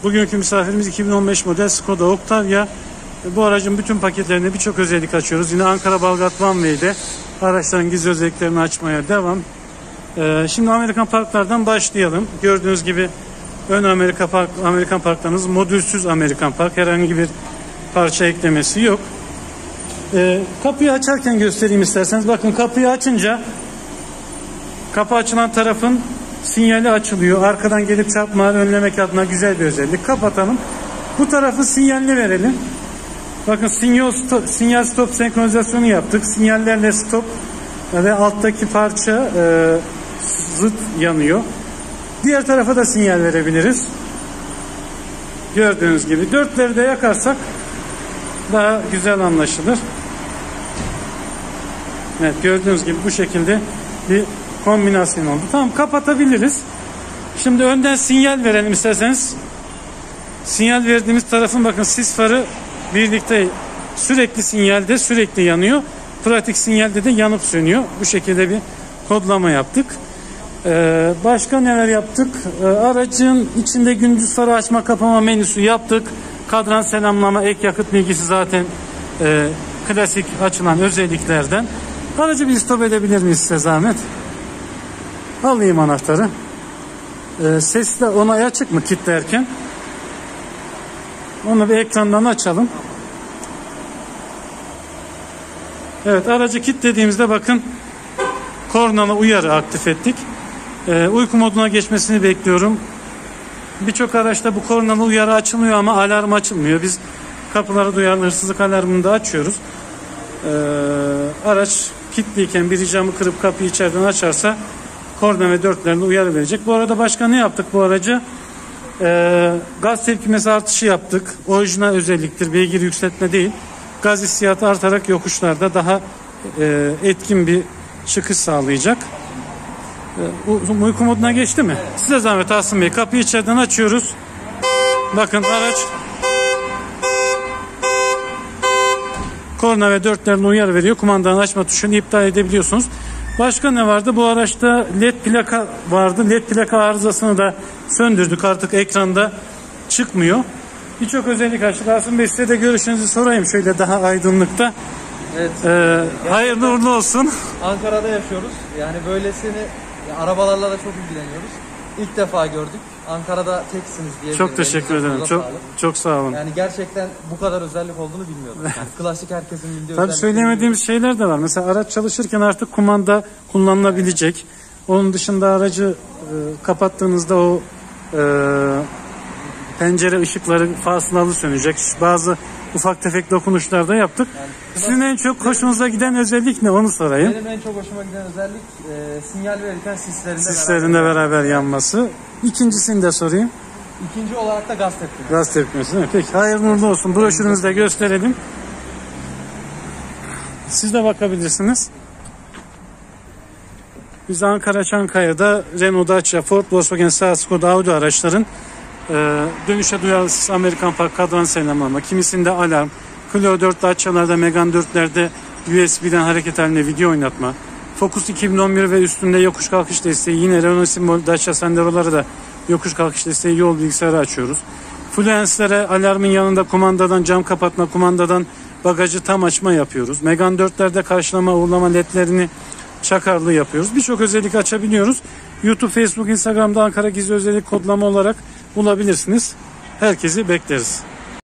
Bugünkü misafirimiz 2015 model Skoda Octavia. Bu aracın bütün paketlerinde birçok özellik açıyoruz. Yine Ankara Balgat One Way'de araçların gizli özelliklerini açmaya devam. Şimdi Amerikan Parklardan başlayalım. Gördüğünüz gibi ön Amerikan Parklarınız modülsüz Amerikan Park. Herhangi bir parça eklemesi yok. Kapıyı açarken göstereyim isterseniz. Bakın, kapıyı açınca kapı açılan tarafın sinyali açılıyor. Arkadan gelip çarpmaları önlemek adına güzel bir özellik. Kapatalım. Bu tarafın sinyalini verelim. Bakın, sinyal stop senkronizasyonu yaptık. Sinyallerle stop ve alttaki parça zıt yanıyor. Diğer tarafa da sinyal verebiliriz. Gördüğünüz gibi. Dörtleri de yakarsak daha güzel anlaşılır. Evet, gördüğünüz gibi bu şekilde bir kombinasyon oldu. Tamam, kapatabiliriz. Şimdi önden sinyal verelim isterseniz. Sinyal verdiğimiz tarafın bakın sis farı birlikte sürekli sinyalde sürekli yanıyor. Pratik sinyalde de yanıp sönüyor. Bu şekilde bir kodlama yaptık. Başka neler yaptık? Aracın içinde gündüz farı açma kapama menüsü yaptık. Kadran selamlama, ek yakıt bilgisi zaten klasik açılan özelliklerden. Aracı bir stop edebilir miyiz size zahmet? Alayım anahtarı. Sesle onay açık mı kilitlerken? Onu bir ekrandan açalım. Evet, aracı kilitlediğimizde bakın kornalı uyarı aktif ettik. Uyku moduna geçmesini bekliyorum. Birçok araçta bu kornalı uyarı açılmıyor ama alarm açılmıyor. Biz kapıları duyarlı hırsızlık alarmını da açıyoruz. Araç kilitliyken biri camı kırıp kapıyı içeriden açarsa korna ve dörtlerinde uyarı verecek. Bu arada başka ne yaptık bu araca? Gaz tepkimesi artışı yaptık. Orijinal özelliktir, beygir yükseltme değil. Gaz hissiyatı artarak yokuşlarda daha etkin bir çıkış sağlayacak. Uyku moduna geçti mi? Evet. Size zahmet Asım Bey, kapıyı içeriden açıyoruz. Bakın, araç korna ve dörtlerine uyarı veriyor. Kumandanın açma tuşunu iptal edebiliyorsunuz. Başka ne vardı? Bu araçta led plaka vardı. Led plaka arızasını da söndürdük. Artık ekranda çıkmıyor. Birçok özellik açtık. Asım Bey, size de görüşünüzü sorayım şöyle daha aydınlıkta. Evet. Hayırlı uğurlu olsun. Ankara'da yaşıyoruz. Yani böylesini arabalarla da çok ilgileniyoruz. İlk defa gördük. Ankara'da teksiniz diye. Çok teşekkür ederim. Çok sağ olun. Yani gerçekten bu kadar özellik olduğunu bilmiyordum. Yani klasik herkesin bildiği tabii söylemediğimiz şeyler de var. Mesela araç çalışırken artık kumanda kullanılabilecek. Onun dışında aracı kapattığınızda o pencere ışıkları fasılalı sönecek. Bazı ufak tefek dokunuşlar da yaptık. Yani, sizin en çok hoşunuza giden özellik ne, onu sorayım. Benim en çok hoşuma giden özellik sinyal verirken sislerinde beraber yanması. İkincisini de sorayım. İkinci olarak da gaz tepkimesi. Gaz tepkimesi değil mi? Peki, hayırlı uğurlu olsun. Broşürümüzü de gösterelim. Siz de bakabilirsiniz. Biz Ankara Çankaya'da Renault, Dacia, Ford, Volkswagen, Seat, Skoda, Audi araçların dönüşe duyarlısız Amerikan Park kadran selamlama, kimisinde alarm, Clio 4 Dacia'larda, Megane 4'lerde USB'den hareket halinde video oynatma, Focus 2011 ve üstünde yokuş kalkış desteği, yine Renault Symbol, Dacia Sandero'ları da yokuş kalkış desteği, yol bilgisayarı açıyoruz. Fluence'lere alarmın yanında kumandadan cam kapatma, kumandadan bagajı tam açma yapıyoruz. Megane 4'lerde karşılama, uğurlama ledlerini çakarlı yapıyoruz. Birçok özellik açabiliyoruz. YouTube, Facebook, Instagram'da Ankara Gizli Özellik kodlama olarak bulabilirsiniz. Herkesi bekleriz.